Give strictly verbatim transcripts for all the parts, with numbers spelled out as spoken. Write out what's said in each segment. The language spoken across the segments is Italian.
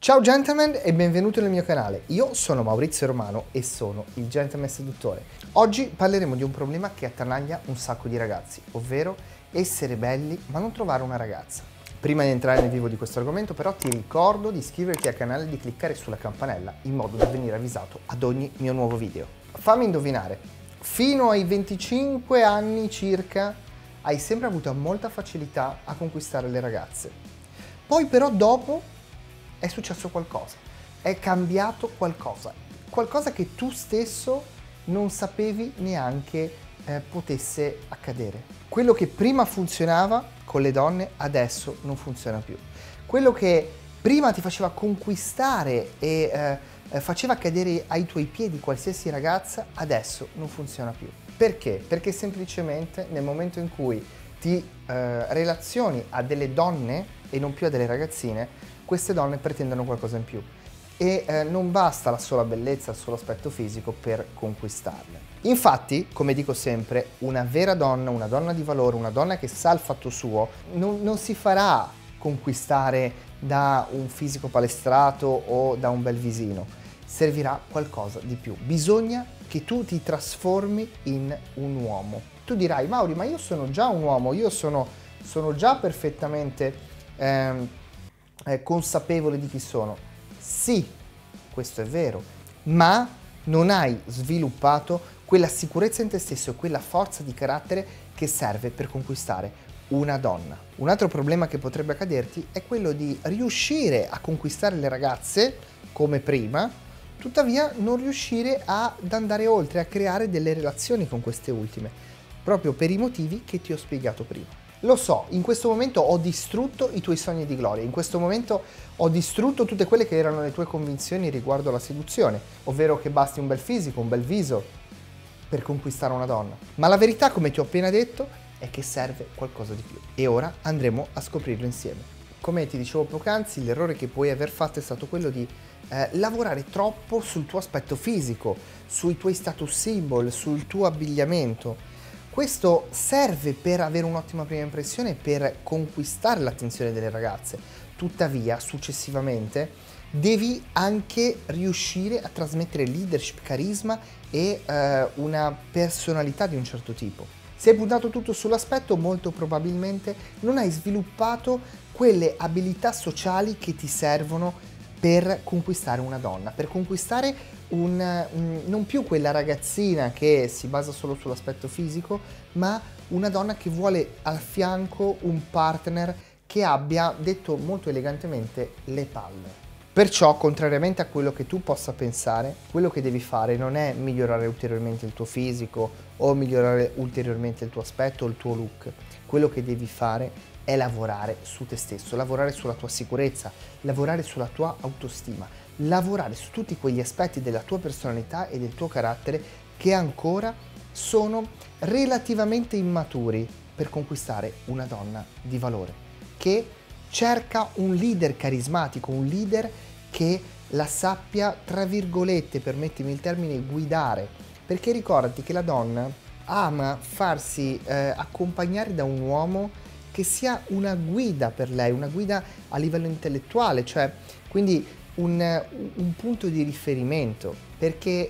Ciao gentlemen e benvenuti nel mio canale. Io sono Maurizio Romano e sono il Gentleman Seduttore. Oggi parleremo di un problema che attanaglia un sacco di ragazzi, ovvero essere belli ma non trovare una ragazza. Prima di entrare nel vivo di questo argomento però ti ricordo di iscriverti al canale e di cliccare sulla campanella in modo da venire avvisato ad ogni mio nuovo video. Fammi indovinare, fino ai venticinque anni circa hai sempre avuto molta facilità a conquistare le ragazze. Poi però dopo è successo qualcosa, è cambiato qualcosa, qualcosa che tu stesso non sapevi neanche eh, potesse accadere. Quello che prima funzionava con le donne adesso non funziona più. Quello che prima ti faceva conquistare e eh, faceva cadere ai tuoi piedi qualsiasi ragazza adesso non funziona più. Perché? Perché semplicemente nel momento in cui ti eh, relazioni a delle donne e non più a delle ragazzine, queste donne pretendono qualcosa in più e eh, non basta la sola bellezza, il solo aspetto fisico per conquistarle. Infatti, come dico sempre, una vera donna, una donna di valore, una donna che sa il fatto suo, non, non si farà conquistare da un fisico palestrato o da un bel visino. Servirà qualcosa di più. Bisogna che tu ti trasformi in un uomo. Tu dirai, Mauri, ma io sono già un uomo, io sono, sono già perfettamente ehm, eh, consapevole di chi sono. Sì, questo è vero, ma non hai sviluppato quella sicurezza in te stesso e quella forza di carattere che serve per conquistare una donna. Un altro problema che potrebbe accaderti è quello di riuscire a conquistare le ragazze come prima, tuttavia non riuscire ad andare oltre, a creare delle relazioni con queste ultime, proprio per i motivi che ti ho spiegato prima. Lo so, in questo momento ho distrutto i tuoi sogni di gloria, in questo momento ho distrutto tutte quelle che erano le tue convinzioni riguardo alla seduzione, ovvero che basti un bel fisico, un bel viso per conquistare una donna. Ma la verità, come ti ho appena detto, è che serve qualcosa di più. E ora andremo a scoprirlo insieme. Come ti dicevo poc'anzi, l'errore che puoi aver fatto è stato quello di eh, lavorare troppo sul tuo aspetto fisico, sui tuoi status symbol, sul tuo abbigliamento. Questo serve per avere un'ottima prima impressione e per conquistare l'attenzione delle ragazze. Tuttavia, successivamente, devi anche riuscire a trasmettere leadership, carisma e eh, una personalità di un certo tipo. Se hai puntato tutto sull'aspetto, molto probabilmente non hai sviluppato quelle abilità sociali che ti servono per conquistare una donna, per conquistare un, un, non più quella ragazzina che si basa solo sull'aspetto fisico, ma una donna che vuole al fianco un partner che abbia, detto molto elegantemente, le palle. Perciò, contrariamente a quello che tu possa pensare, quello che devi fare non è migliorare ulteriormente il tuo fisico o migliorare ulteriormente il tuo aspetto o il tuo look. Quello che devi fare è lavorare su te stesso, lavorare sulla tua sicurezza, lavorare sulla tua autostima, lavorare su tutti quegli aspetti della tua personalità e del tuo carattere che ancora sono relativamente immaturi per conquistare una donna di valore, che cerca un leader carismatico, un leader che la sappia, tra virgolette, permettimi il termine, guidare, perché ricordati che la donna ama farsi eh, accompagnare da un uomo che sia una guida per lei, una guida a livello intellettuale, cioè quindi un, un punto di riferimento, perché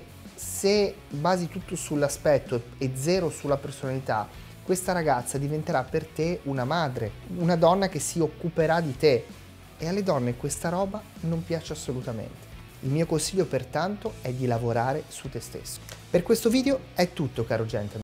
se basi tutto sull'aspetto e zero sulla personalità, questa ragazza diventerà per te una madre, una donna che si occuperà di te, e alle donne questa roba non piace assolutamente. Il mio consiglio pertanto è di lavorare su te stesso. Per questo video è tutto, caro gentleman.